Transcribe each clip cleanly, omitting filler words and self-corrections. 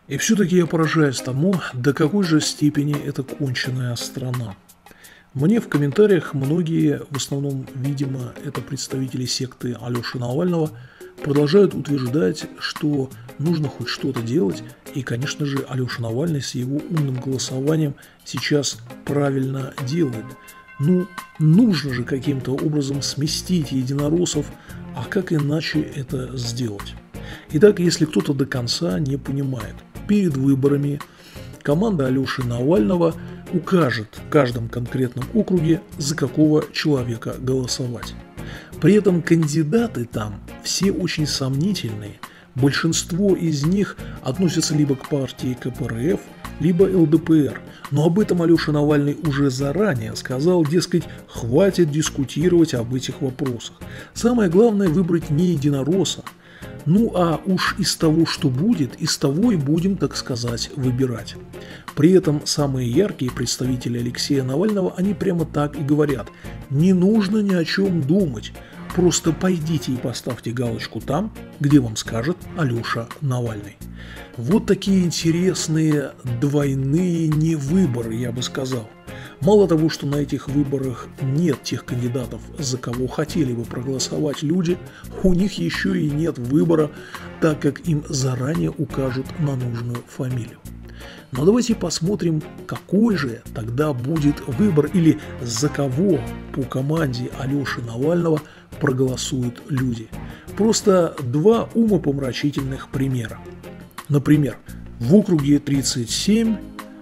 И все-таки я поражаюсь тому, до какой же степени это конченая страна. Мне в комментариях многие, в основном, видимо, это представители секты Алеши Навального, продолжают утверждать, что нужно хоть что-то делать, и, конечно же, Алеша Навальный с его умным голосованием сейчас правильно делает. Ну, нужно же каким-то образом сместить единороссов, а как иначе это сделать? Итак, если кто-то до конца не понимает, перед выборами команда Алеши Навального укажет в каждом конкретном округе, за какого человека голосовать. При этом кандидаты там все очень сомнительные. Большинство из них относятся либо к партии КПРФ, либо ЛДПР. Но об этом Алеша Навальный уже заранее сказал, дескать, хватит дискутировать об этих вопросах. Самое главное выбрать не единоросса. Ну а уж из того, что будет, из того и будем, так сказать, выбирать. При этом самые яркие представители Алексея Навального, они прямо так и говорят: не нужно ни о чем думать, просто пойдите и поставьте галочку там, где вам скажет Алеша Навальный. Вот такие интересные двойные невыборы, я бы сказал. Мало того, что на этих выборах нет тех кандидатов, за кого хотели бы проголосовать люди, у них еще и нет выбора, так как им заранее укажут на нужную фамилию. Но давайте посмотрим, какой же тогда будет выбор или за кого по команде Алеши Навального проголосуют люди. Просто два умопомрачительных примера. Например, в округе 37,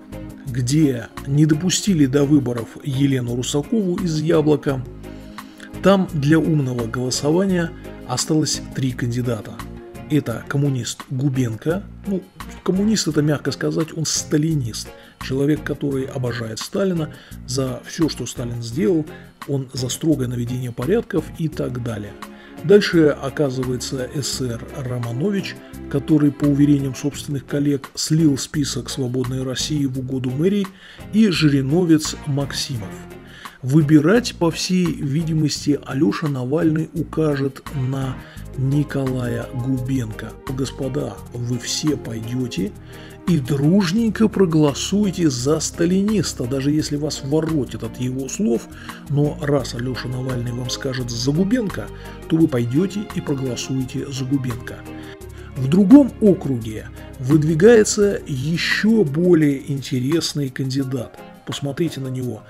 где не допустили до выборов Елену Русакову из «Яблока», там для умного голосования осталось 3 кандидата. Это коммунист Губенко, коммунист это мягко сказать, он сталинист, человек, который обожает Сталина за все, что Сталин сделал, он за строгое наведение порядков и так далее. Дальше оказывается эсэр Романович, который, по уверениям собственных коллег, слил список «Свободной России» в угоду мэрии, и жириновец Максимов. Выбирать, по всей видимости, Алеша Навальный укажет на Николая Губенко. Господа, вы все пойдете и дружненько проголосуете за сталиниста, даже если вас воротит от его слов, но раз Алеша Навальный вам скажет за Губенко, то вы пойдете и проголосуете за Губенко. В другом округе выдвигается еще более интересный кандидат. Посмотрите на него.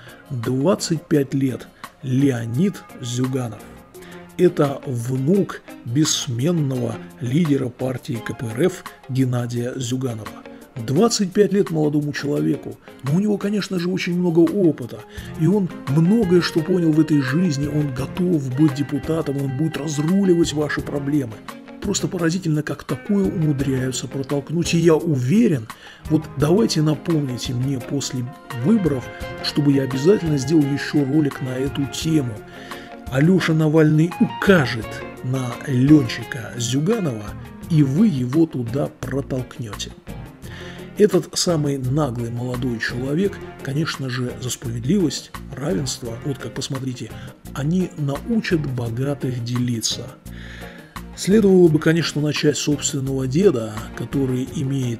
25 лет. Леонид Зюганов. Это внук бессменного лидера партии КПРФ Геннадия Зюганова. 25 лет молодому человеку, но у него, конечно же, очень много опыта, и он многое что понял в этой жизни, он готов быть депутатом, он будет разруливать ваши проблемы. Просто поразительно, как такое умудряются протолкнуть, и я уверен, вот давайте напомните мне после выборов, чтобы я обязательно сделал еще ролик на эту тему. Алеша Навальный укажет на Ленчика Зюганова, и вы его туда протолкнете. Этот самый наглый молодой человек, конечно же, за справедливость, равенство, вот как посмотрите, они научат богатых делиться. Следовало бы, конечно, начать с собственного деда, который имеет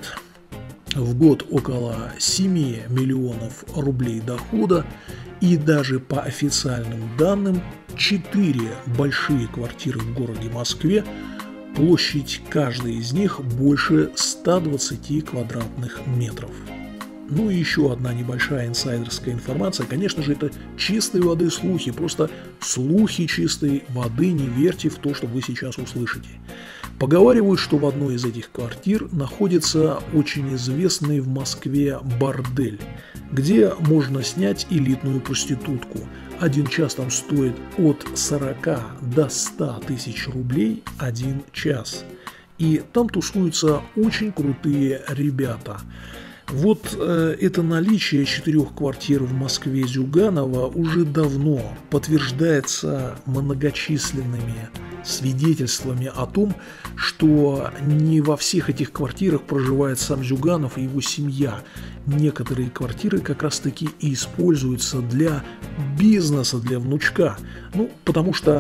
в год около 7 миллионов рублей дохода и даже по официальным данным 4 большие квартиры в городе Москве, площадь каждой из них больше 120 квадратных метров. Ну и еще одна небольшая инсайдерская информация. Конечно же, это чистой воды слухи, просто слухи чистой воды, не верьте в то, что вы сейчас услышите. Поговаривают, что в одной из этих квартир находится очень известный в Москве бордель, где можно снять элитную проститутку. Один час там стоит от 40 до 100 тысяч рублей 1 час. И там тусуются очень крутые ребята. Вот это наличие 4 квартир в Москве Зюганова уже давно подтверждается многочисленными свидетельствами о том, что не во всех этих квартирах проживает сам Зюганов и его семья. Некоторые квартиры как раз-таки и используются для бизнеса, для внучка. Потому что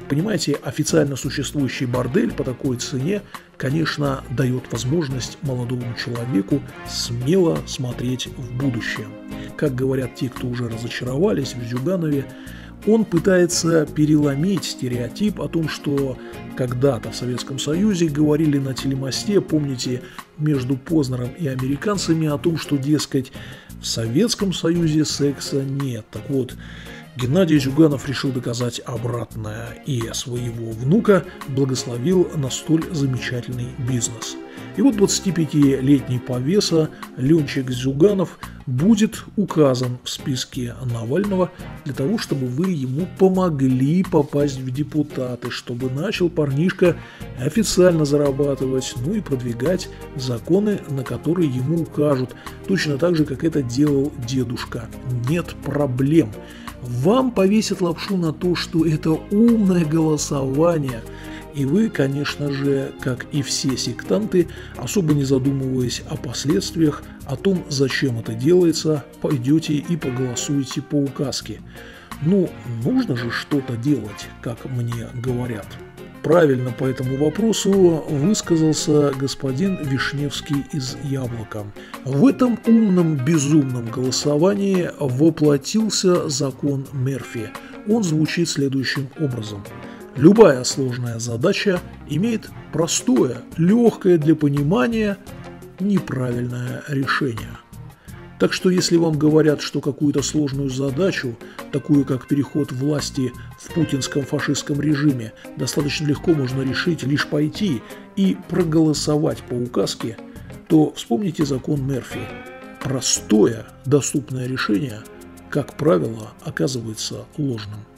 Понимаете, официально существующий бордель по такой цене, конечно, дает возможность молодому человеку смело смотреть в будущее. Как говорят те, кто уже разочаровались в Зюганове, он пытается переломить стереотип о том, что когда-то в Советском Союзе говорили на телемосте, помните, между Познером и американцами о том, что, дескать, в Советском Союзе секса нет. Так вот, Геннадий Зюганов решил доказать обратное и своего внука благословил на столь замечательный бизнес. И вот 25-летний повеса Ленчик Зюганов будет указан в списке Навального для того, чтобы вы ему помогли попасть в депутаты, чтобы начал парнишка официально зарабатывать, ну и продвигать законы, на которые ему укажут, точно так же, как это делал дедушка. Нет проблем. Вам повесят лапшу на то, что это умное голосование, и вы, конечно же, как и все сектанты, особо не задумываясь о последствиях, о том, зачем это делается, пойдете и поголосуете по указке. Ну, нужно же что-то делать, как мне говорят. Правильно по этому вопросу высказался господин Вишневский из «Яблока». В этом умном, безумном голосовании воплотился закон Мерфи. Он звучит следующим образом. Любая сложная задача имеет простое, легкое для понимания, неправильное решение. Так что если вам говорят, что какую-то сложную задачу, такую как переход власти в путинском фашистском режиме, достаточно легко можно решить, лишь пойти и проголосовать по указке, то вспомните закон Мерфи. Простое, доступное решение, как правило, оказывается ложным.